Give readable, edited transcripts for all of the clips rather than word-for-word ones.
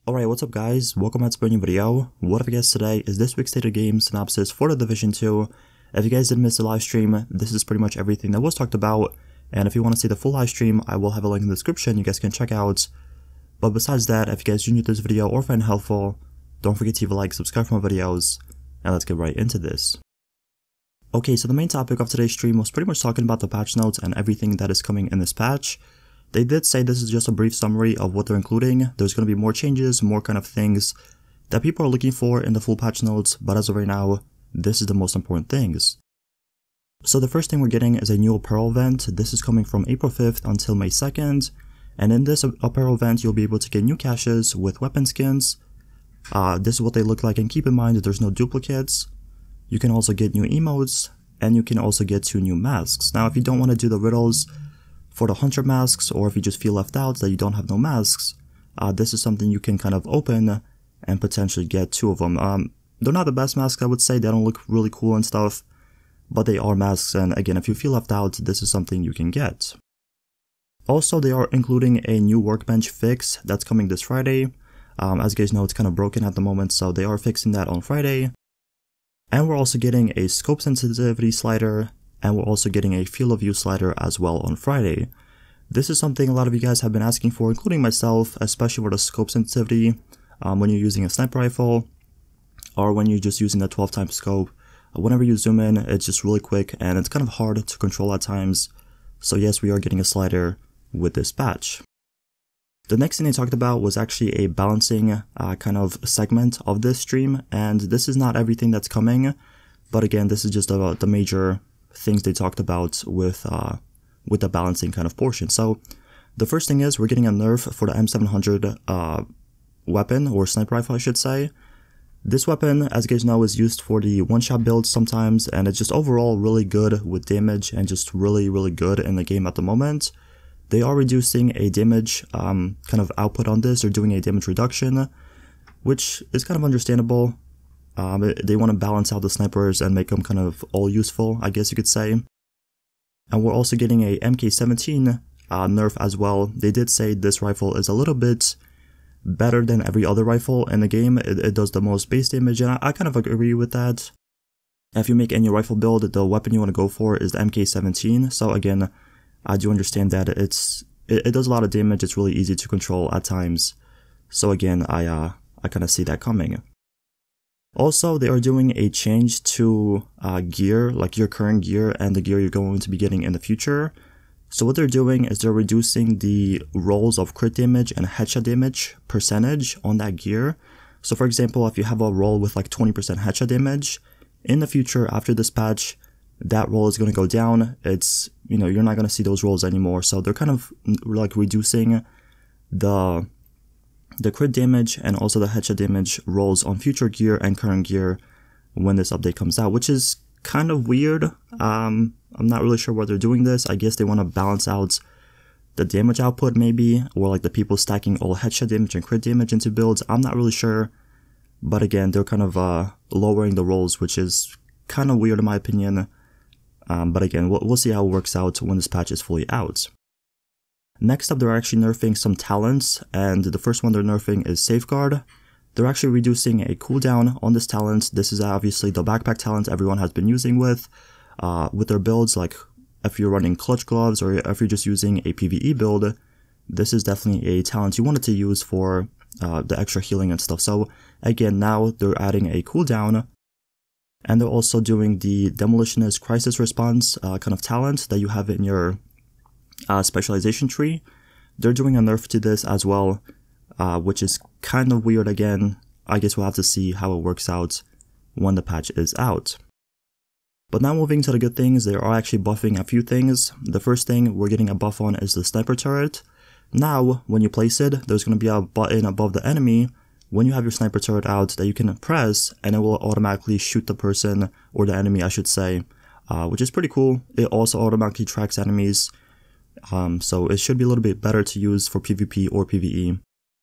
Alright, what's up guys? Welcome back to a brand new video. What I guess today is this week's State of Game synopsis for The Division 2. If you guys did miss the live stream, this is pretty much everything that was talked about. And if you want to see the full live stream, I will have a link in the description you guys can check out. But besides that, if you guys enjoyed this video or find it helpful, don't forget to leave a like, subscribe for more videos, and let's get right into this. Okay, so the main topic of today's stream was pretty much talking about the patch notes and everything that is coming in this patch. They did say this is just a brief summary of what they're including. There's going to be more changes, more kind of things that people are looking for in the full patch notes, but as of right now, this is the most important things. So the first thing we're getting is a new apparel event. This is coming from April 5th until May 2nd, and in this apparel event, you'll be able to get new caches with weapon skins. This is what they look like, and keep in mind that there's no duplicates. You can also get new emotes, and you can also get 2 new masks. Now, if you don't want to do the riddles for the hunter masks, or if you just feel left out that you don't have no masks, this is something you can kind of open and potentially get 2 of them. They're not the best masks, I would say. They don't look really cool and stuff, but they are masks, and again, if you feel left out, this is something you can get. Also, they are including a new workbench fix that's coming this Friday. As you guys know, it's kind of broken at the moment, so they are fixing that on Friday. And we're also getting a scope sensitivity slider, and we're also getting a field of view slider as well on Friday. This is something a lot of you guys have been asking for, including myself, especially for the scope sensitivity when you're using a sniper rifle, or when you're just using the 12x scope. Whenever you zoom in, it's just really quick, and it's kind of hard to control at times. So yes, we are getting a slider with this patch. The next thing they talked about was actually a balancing kind of segment of this stream, and this is not everything that's coming, but again, this is just the major things they talked about with the balancing kind of portion. So the first thing is we're getting a nerf for the M700 weapon, or sniper rifle I should say. This weapon, as you guys know, is used for the one-shot builds sometimes, and it's just overall really good with damage and just really good in the game at the moment. They are reducing a damage kind of output on this. They're doing a damage reduction, which is kind of understandable. They want to balance out the snipers and make them kind of all useful, I guess you could say. And we're also getting a MK17 nerf as well. They did say this rifle is a little bit better than every other rifle in the game. It does the most base damage, and I kind of agree with that. If you make any rifle build, the weapon you want to go for is the MK17. So again, I do understand that it does a lot of damage. It's really easy to control at times. So again, I kind of see that coming. Also, they are doing a change to gear, like your current gear and the gear you're going to be getting in the future. So what they're doing is they're reducing the rolls of crit damage and headshot damage percentage on that gear. So for example, if you have a roll with like 20% headshot damage, in the future after this patch, that roll is going to go down. It's, you know, you're not going to see those rolls anymore. So they're kind of like reducing the crit damage and also the headshot damage rolls on future gear and current gear when this update comes out, which is kind of weird. I'm not really sure why they're doing this. I guess they want to balance out the damage output maybe, or like the people stacking all headshot damage and crit damage into builds. I'm not really sure, but again, they're kind of lowering the rolls, which is kind of weird in my opinion. But again, we'll see how it works out when this patch is fully out. Next up, they're actually nerfing some talents, and the first one they're nerfing is Safeguard. They're actually reducing a cooldown on this talent. This is obviously the backpack talent everyone has been using with their builds, like if you're running clutch gloves or if you're just using a PvE build, this is definitely a talent you wanted to use for the extra healing and stuff. So again, now they're adding a cooldown, and they're also doing the Demolitionist Crisis Response kind of talent that you have in your specialization tree. They're doing a nerf to this as well, which is kind of weird again. I guess we'll have to see how it works out when the patch is out. But now moving to the good things, they are actually buffing a few things. The first thing we're getting a buff on is the sniper turret. Now, when you place it, there's going to be a button above the enemy when you have your sniper turret out that you can press, and it will automatically shoot the person, or the enemy I should say, which is pretty cool. It also automatically tracks enemies. So it should be a little bit better to use for PvP or PvE.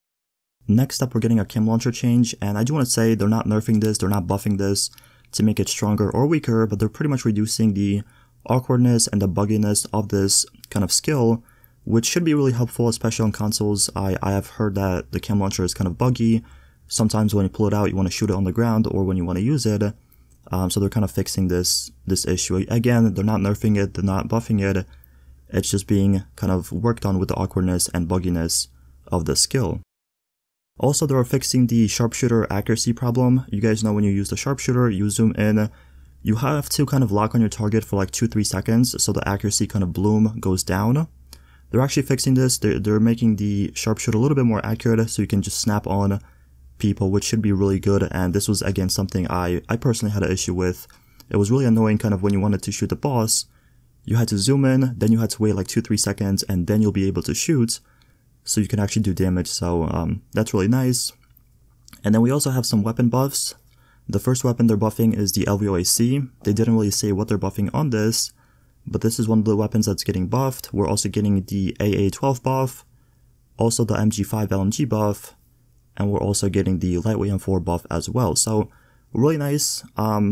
Next up, we're getting a chem launcher change, and I do want to say they're not nerfing this, they're not buffing this to make it stronger or weaker, but they're pretty much reducing the awkwardness and the bugginess of this kind of skill which should be really helpful, especially on consoles. I have heard that the cam launcher is kind of buggy. Sometimes when you pull it out, you want to shoot it on the ground, or when you want to use it. So they're kind of fixing this issue. Again, they're not nerfing it, they're not buffing it. It's just being kind of worked on with the awkwardness and bugginess of the skill. Also, they're fixing the sharpshooter accuracy problem. You guys know when you use the sharpshooter, you zoom in, you have to kind of lock on your target for like 2-3 seconds, so the accuracy kind of bloom goes down. They're actually fixing this. They're making the sharpshooter a little bit more accurate, so you can just snap on people, which should be really good. And this was, again, something I personally had an issue with. It was really annoying kind of when you wanted to shoot the boss. You had to zoom in, then you had to wait like 2-3 seconds, and then you'll be able to shoot, so you can actually do damage. So that's really nice. And then we also have some weapon buffs. The first weapon they're buffing is the LVOAC. They didn't really say what they're buffing on this, but this is one of the weapons that's getting buffed. We're also getting the AA12 buff, also the MG5 LMG buff, and we're also getting the Lightweight M4 buff as well. So really nice.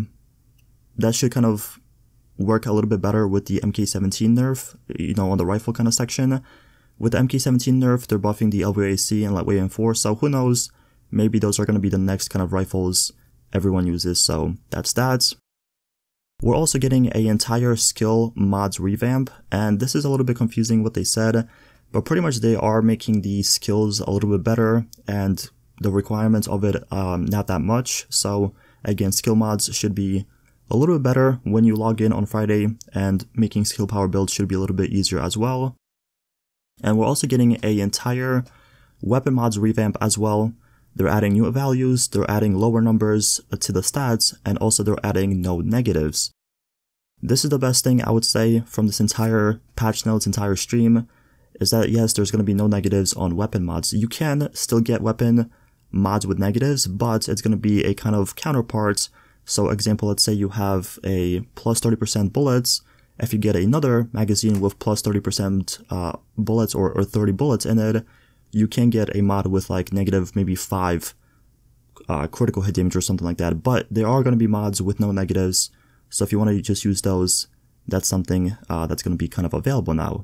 That should kind of work a little bit better with the MK17 nerf, you know, on the rifle kind of section. With the MK17 nerf, they're buffing the LVOAC and Lightweight M4, so who knows, maybe those are going to be the next kind of rifles everyone uses, so that's that. We're also getting an entire skill mods revamp, and this is a little bit confusing what they said, but pretty much they are making the skills a little bit better, and the requirements of it not that much. So again, skill mods should be a little bit better when you log in on Friday, and making skill power builds should be a little bit easier as well. And we're also getting an entire weapon mods revamp as well. They're adding new values, they're adding lower numbers to the stats, and also they're adding no negatives. This is the best thing I would say from this entire patch notes, entire stream, is that yes, there's going to be no negatives on weapon mods. You can still get weapon mods with negatives, but it's going to be a kind of counterpart. So example, let's say you have a plus 30% bullets. If you get another magazine with plus 30% bullets or 30 bullets in it, you can get a mod with like negative maybe 5 critical hit damage or something like that. But there are going to be mods with no negatives, so if you want to just use those, that's something that's going to be kind of available now.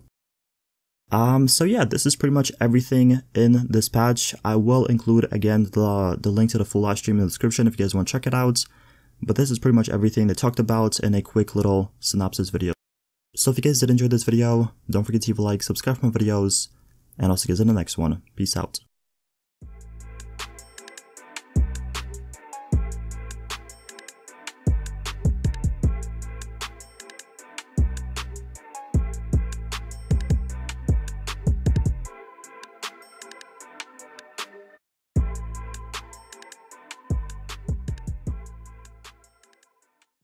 So yeah, this is pretty much everything in this patch. I will include again the link to the full live stream in the description if you guys want to check it out. But this is pretty much everything they talked about in a quick little synopsis video. So if you guys did enjoy this video, don't forget to leave a like, subscribe for more videos, and I'll see you guys in the next one. Peace out.